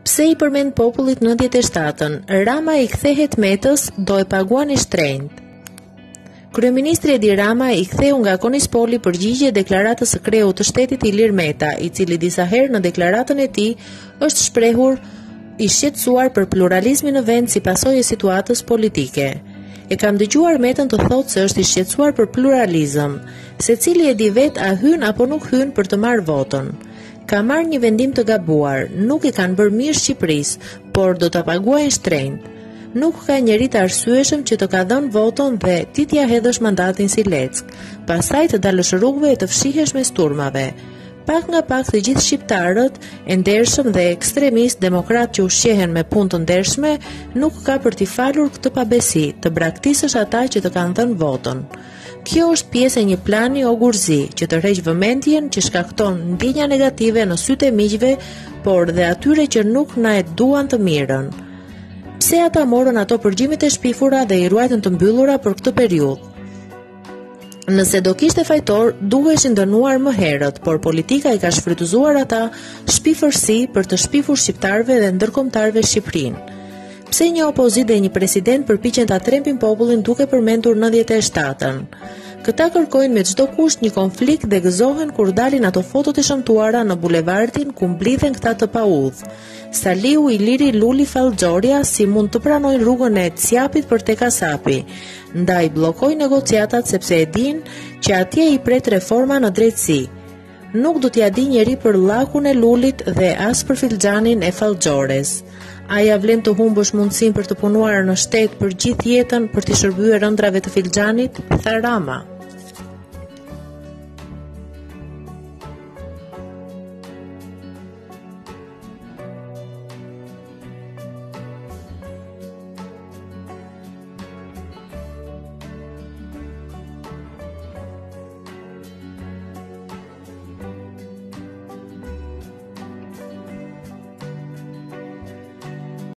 Pse i përmend popullit 97-ën, Rama i kthehet Metës, do e paguani shtrenjtë. Kryeministri Edi Rama i ktheu nga Konispoli përgjigje deklaratës së kreut të shtetit Ilir Meta, i cili disa herë në deklaratën e tij është shprehur i shqetësuar për pluralizmin në vend si pasojë e situatës politike. E kam dëgjuar Metën të thotë se është i shqetësuar për pluralizëm, secili e di vet a hyn apo nuk hyn për të marrë votën. Ka marrë një vendim të gabuar, nuk i kanë bërë mirë Shqipërisë, por do ta paguajnë shtrenjtë. Nuk ka njeri të arsyeshëm që të ka dhënë votën dhe ti t'ja hedhësh mandatin si leck, pastaj të dalësh rrugëve e të fshihesh mes turmave. Pak nga pak të gjithë shqiptarët, e ndershëm dhe ekstremist demokrat që ushqehen me punë të ndershme, nuk ka për t'i falur këtë pabesi, të braktisësh ata që të kanë dhënë votën. Kjo është pjesë e një plani o gurzi që të rreq vëmendjen, që shkakton ndjenja negative në sytë e miqve, por dhe atyre që nuk na e duan të mirën. Pse ata morën ato përgjimit e shpifura dhe i ruajtën të mbyllura për këtë periudhë? Nëse do kishte fajtor, duheshin dënuar më herët, por politika i ka shfrytëzuar ata shpifërsi për të shpifur shqiptarëve dhe ndërkombëtarëve Shqipërinë. Pse një opozit dhe një president përpiqen ta trempin popullin duke përmendur 97-ën? Këta kërkojnë me çdo kusht një konflikt dhe gëzohen kur dalin ato fotot e shëmtuara në bulevardin ku mblidhen këta të paudh. Saliu, Iliri, Luli, Fallxhoria si mund të pranojnë rrugën e Ciapit për tek Kasapi, ndaj bllokojnë negociatat sepse e dinë që atje i pret reforma në drejtësi. Nuk do t'ja di njeri për llakun e Lulit dhe as për filxhanin e Fallxhores. A ja vlen të humbësh mundësinë për të punuar në shtet për gjithë jetën për t'i shërbyer ëndrave të filxhanit, tha Rama.